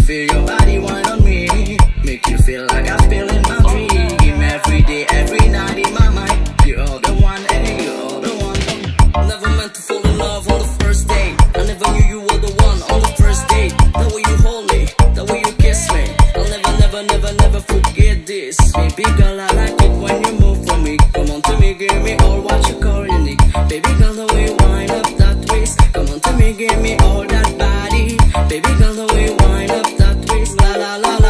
feel your body wine on me, make you feel like I feel in my dream. Every day, every night in my mind, you're all the one, and you're all the one. Never meant to fall in love on the first date. I never knew you were the one on the first date. The way you hold me, the way you kiss me, I'll never forget this. Baby girl, I like it when you move for me. Come on to me, give me all what you call unique. Baby girl, the way you wind up that waist. Come on to me, give me all that body. Baby girl, the way you wind up that waist. La la la la.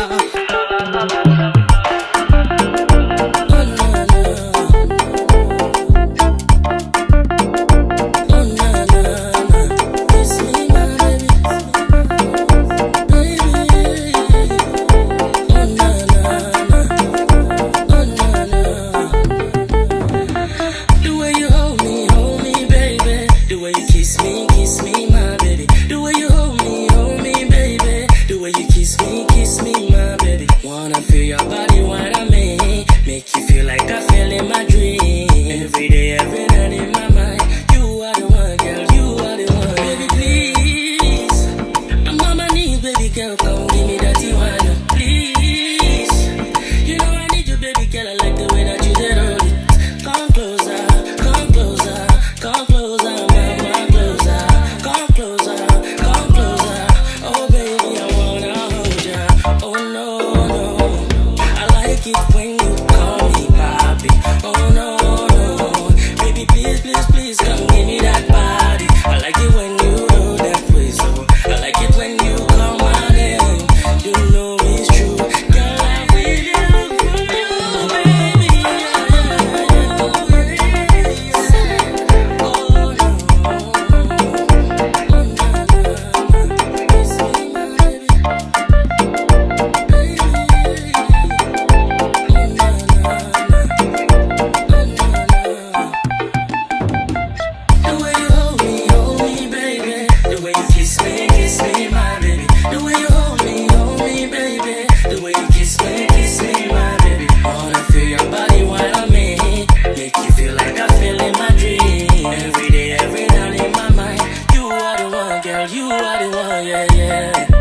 Kiss me, my baby. The way you hold me, baby. The way you kiss me, my baby. Wanna feel your body when I'm in. Make you feel like I fell in my dream. Every day, every night in my mind. You are the one, girl, you are the one. Baby, please, I'm on my knees, baby girl, come give me that one. Please, you know I need you, baby girl, I like the way that you did all it. Come closer, come closer, come closer, mama. When you call me papi, oh no, no, baby please, please, please come give me that body. I like it when you do that way, so I like it when you call my name. You know it's true, girl, I really look for you, baby. Oh kiss me, my baby. The way you hold me, baby. The way you kiss me, my baby. Wanna feel your body while I'm in. Make you feel like I feel in my dream. Every day, every night in my mind. You are the one, girl, you are the one, yeah, yeah.